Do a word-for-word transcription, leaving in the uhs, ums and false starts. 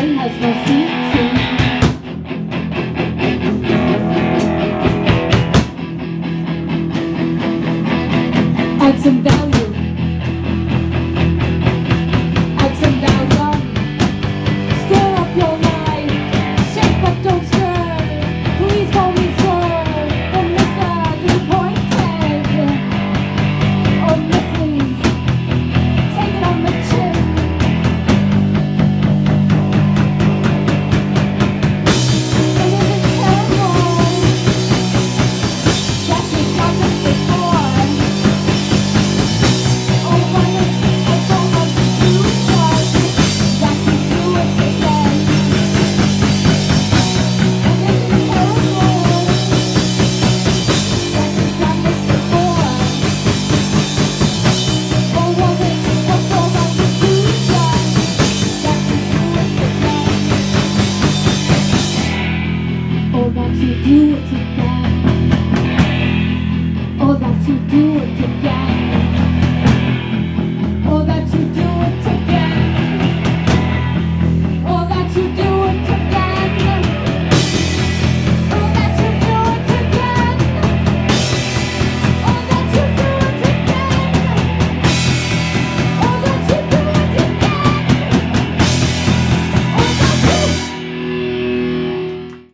brain has no C T. Add some value. Add some value. Stir up your life. Shake but don't stir. Please call me sir. Or Mister Disappointed. Or Missus Take it on the chin. And isn't it terrible that you've done this before? Or that you do it again. Or that you do it again.